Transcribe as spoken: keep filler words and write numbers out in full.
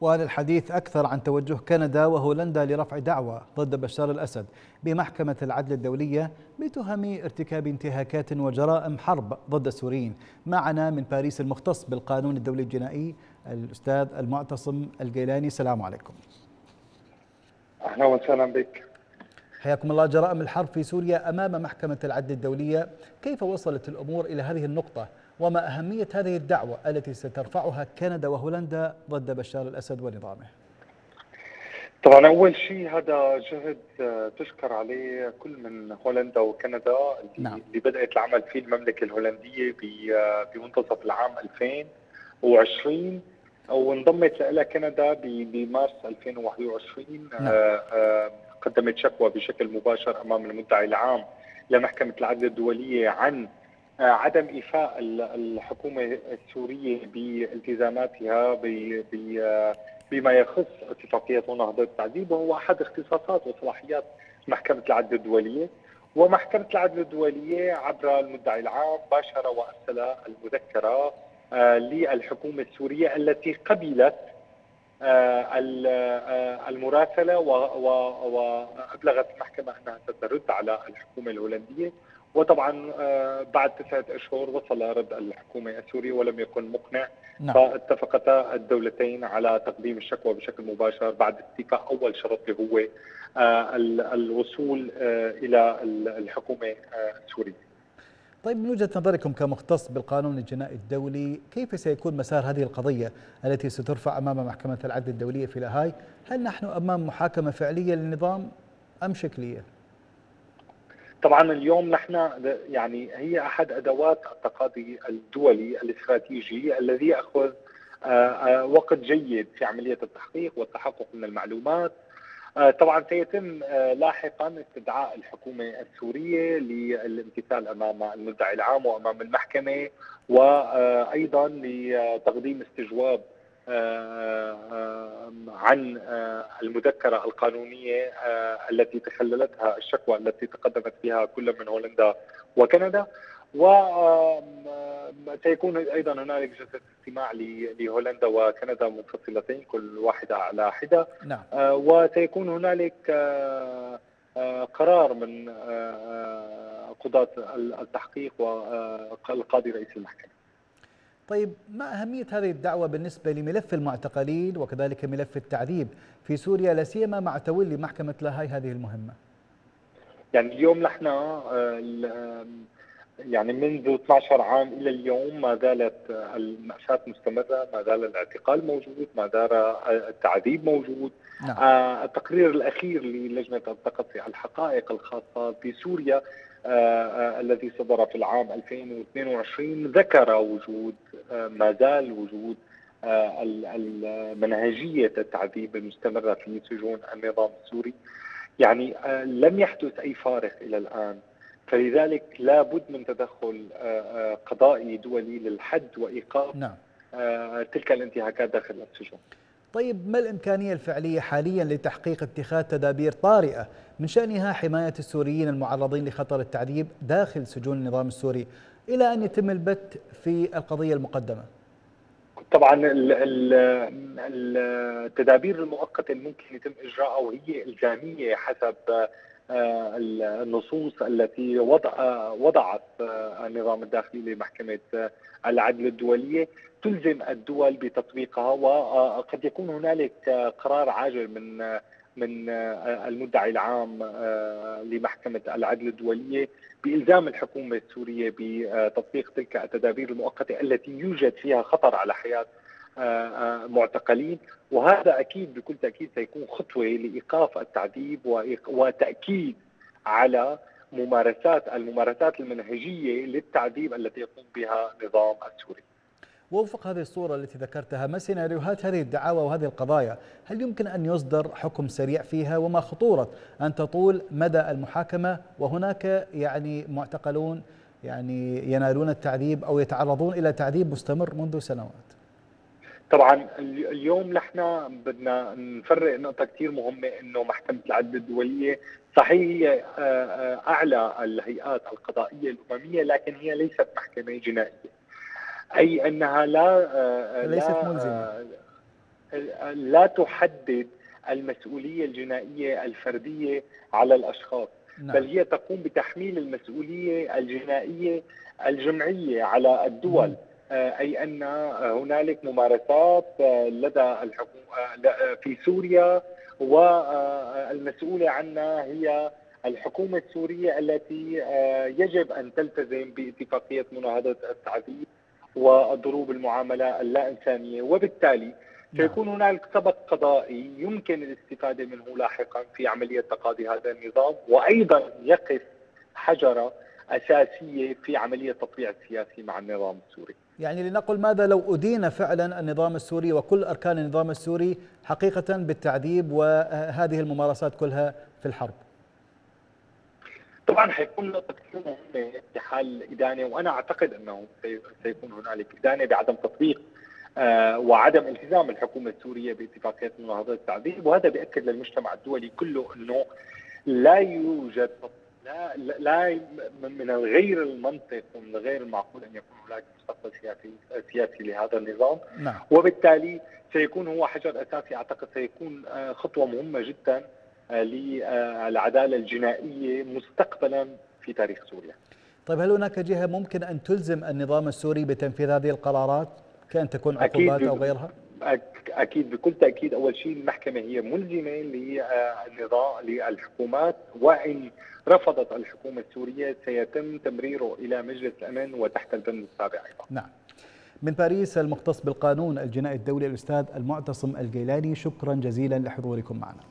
وللحديث أكثر عن توجه كندا وهولندا لرفع دعوى ضد بشار الأسد بمحكمة العدل الدولية بتهم ارتكاب انتهاكات وجرائم حرب ضد السوريين. معنا من باريس المختص بالقانون الدولي الجنائي الأستاذ المعتصم الجيلاني. السلام عليكم. أهلا وسهلا بك. حياكم الله. جرائم الحرب في سوريا أمام محكمة العدل الدولية، كيف وصلت الأمور إلى هذه النقطة؟ وما أهمية هذه الدعوة التي سترفعها كندا وهولندا ضد بشار الأسد ونظامه؟ طبعا أول شيء هذا جهد تشكر عليه كل من هولندا وكندا اللي, نعم. اللي بدأت العمل فيه المملكة الهولندية بمنتصف العام ألفين وعشرين وانضمت لها كندا بمارس ألفين وواحد وعشرين. نعم. قدمت شكوى بشكل مباشر أمام المدعي العام لمحكمة العدل الدولية عن عدم إيفاء الحكومة السورية بالتزاماتها بما يخص اتفاقية نهضة التعذيب، وهو أحد اختصاصات وصلاحيات محكمة العدل الدولية. ومحكمة العدل الدولية عبر المدعي العام باشر وأرسل المذكرة للحكومة السورية التي قبلت المراسلة وأبلغت المحكمة أنها سترد على الحكومة الهولندية. وطبعا بعد تسعة أشهر وصل رد الحكومة السورية ولم يكن مقنع. نعم. فاتفقتا الدولتين على تقديم الشكوى بشكل مباشر بعد استيفاء أول شرط اللي هو الوصول إلى الحكومة السورية. طيب، من وجهة نظركم كمختص بالقانون الجنائي الدولي، كيف سيكون مسار هذه القضية التي سترفع أمام محكمة العدل الدولية في لاهاي؟ هل نحن أمام محاكمة فعلية للنظام أم شكلية؟ طبعا اليوم نحن يعني هي أحد أدوات التقاضي الدولي الاستراتيجي الذي يأخذ وقت جيد في عملية التحقيق والتحقق من المعلومات. طبعا سيتم لاحقا استدعاء الحكومة السورية للامتثال أمام المدعي العام وأمام المحكمة، وأيضا لتقديم استجواب عن المذكرة القانونية التي تخللتها الشكوى التي تقدمت بها كل من هولندا وكندا. وسيكون أيضا هنالك جلسة استماع لهولندا وكندا منفصلتين كل واحدة على حدة. نعم. وسيكون هنالك قرار من قضاة التحقيق والقاضي رئيس المحكمة. طيب، ما أهمية هذه الدعوة بالنسبة لملف المعتقلين وكذلك ملف التعذيب في سوريا، لا سيما مع تولي محكمة لاهاي هذه المهمة؟ يعني اليوم نحن يعني منذ اثني عشر عام إلى اليوم ما زالت المأساة مستمرة، ما زال الاعتقال موجود، ما زال التعذيب موجود. نعم. آه التقرير الأخير للجنة التقصي الحقائق الخاصة بسوريا آه آه الذي صدر في العام ألفين واثنين وعشرين ذكر وجود آه ما زال وجود آه منهجية التعذيب المستمرة في سجون النظام السوري. يعني آه لم يحدث أي فارق إلى الآن، فلذلك لا بد من تدخل قضائي دولي للحد وإيقاف نعم. تلك الانتهاكات داخل السجون. طيب، ما الإمكانية الفعلية حاليا لتحقيق اتخاذ تدابير طارئة من شأنها حماية السوريين المعرضين لخطر التعذيب داخل سجون النظام السوري إلى أن يتم البت في القضية المقدمة؟ طبعا التدابير المؤقتة الممكن يتم إجراءها وهي إلزامية حسب النصوص التي وضع وضعت النظام الداخلي لمحكمة العدل الدولية تلزم الدول بتطبيقها. وقد يكون هنالك قرار عاجل من من المدعي العام لمحكمة العدل الدولية بإلزام الحكومة السورية بتطبيق تلك التدابير المؤقتة التي يوجد فيها خطر على حياة معتقلين. وهذا أكيد بكل تأكيد سيكون خطوة لإيقاف التعذيب وتأكيد على ممارسات الممارسات المنهجية للتعذيب التي يقوم بها النظام السوري. ووفق هذه الصورة التي ذكرتها، ما سيناريوهات هذه الدعاوى وهذه القضايا؟ هل يمكن أن يصدر حكم سريع فيها؟ وما خطورة أن تطول مدى المحاكمة وهناك يعني معتقلون يعني ينالون التعذيب أو يتعرضون إلى تعذيب مستمر منذ سنوات؟ طبعا اليوم نحن بدنا نفرق نقطة كثير مهمة، انه محكمة العدل الدولية صحيح هي اعلى الهيئات القضائية الاممية، لكن هي ليست محكمة جنائية، اي انها لا ليست ملزمة. لا تحدد المسؤولية الجنائية الفردية على الأشخاص، نعم. بل هي تقوم بتحميل المسؤولية الجنائية الجمعية على الدول، م. أي أن هنالك ممارسات لدى الحكومة في سوريا، والمسؤولة عنها هي الحكومة السورية التي يجب أن تلتزم باتفاقية مناهضة التعذيب وضروب المعاملة اللا إنسانية، وبالتالي سيكون هنالك سبق قضائي يمكن الاستفادة منه لاحقا في عملية تقاضي هذا النظام، وأيضا يقف حجرة أساسية في عملية التطبيع السياسي مع النظام السوري. يعني لنقل ماذا لو أدين فعلا النظام السوري وكل أركان النظام السوري حقيقة بالتعذيب وهذه الممارسات كلها في الحرب؟ طبعا حيكون له تأثير مهم في حال إدانة، وأنا أعتقد أنه سيكون هنالك إدانة بعدم تطبيق آه وعدم التزام الحكومة السورية باتفاقية مناهضة التعذيب، وهذا بيأكد للمجتمع الدولي كله أنه لا يوجد لا, لا من الغير المنطق ومن الغير المعقول أن يكون هناك مستقبل سياسي سياسي لهذا النظام، نعم. وبالتالي سيكون هو حجر أساسي، أعتقد سيكون خطوة مهمة جدا للعدالة الجنائية مستقبلا في تاريخ سوريا. طيب هل هناك جهة ممكن أن تلزم النظام السوري بتنفيذ هذه القرارات كأن تكون عقوبات أو غيرها؟ أكيد بكل تأكيد. أول شيء المحكمة هي ملزمة للنظام للحكومات، وإن رفضت الحكومة السورية سيتم تمريره إلى مجلس الأمن وتحت البند السابع أيضا. نعم. من باريس المختص بالقانون الجنائي الدولي الأستاذ المعتصم الجيلاني، شكرا جزيلا لحضوركم معنا.